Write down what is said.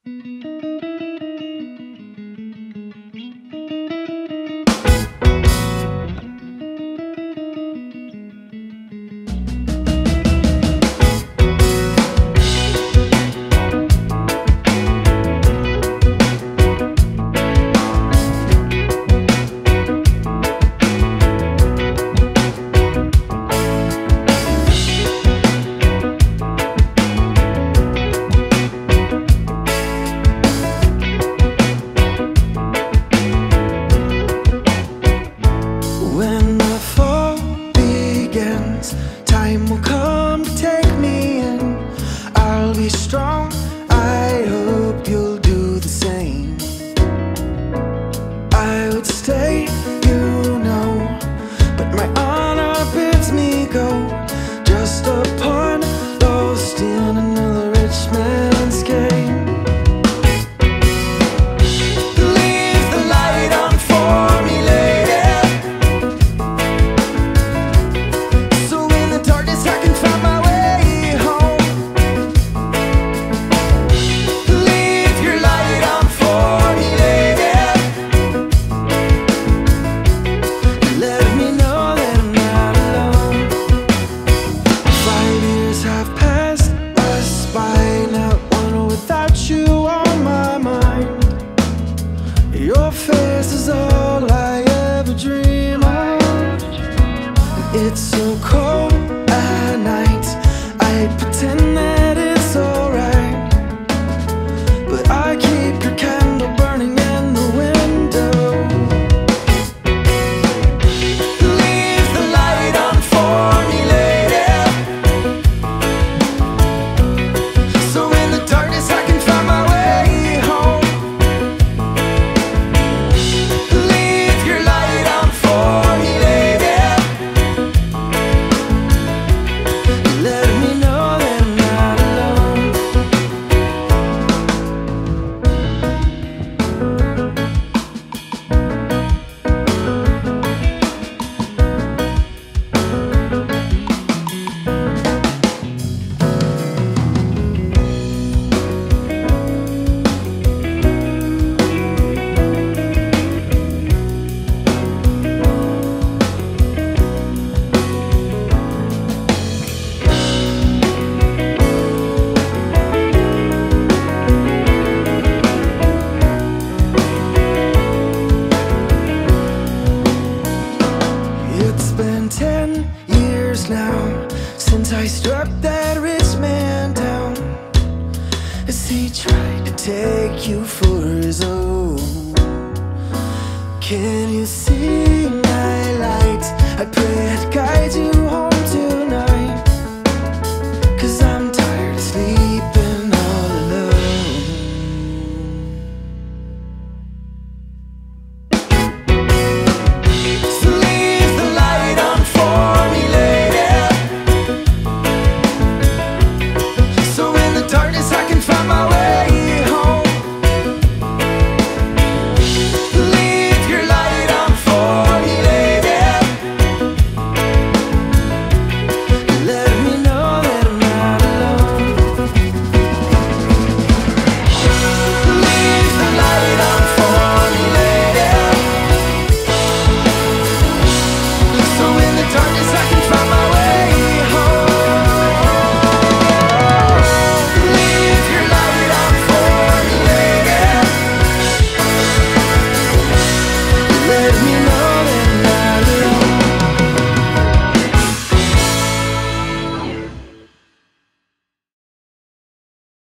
Time will come to take me in. I'll be strong, I hope you'll do the same. I would stay, you know, but my honor bids me go. Just a pawn lost in another rich man's game. Leave the light on for me, lady, I can find my way home. Leave your light on for me, lady. Let me know that I'm not alone. 5 years have passed us by, not one without you on my mind. Your face is all I ever dream of. It's so cold at night, I pretend that it's alright, but I keep your candle burning in the window. Leave the light on for me, lady, so in the darkness I can find my way home. Leave your light on for me, lady. Let me know that I'm not alone. It's been 10 years now since I struck that rich man down, as he tried to take you for his own. Can you see my light? I pray it guides you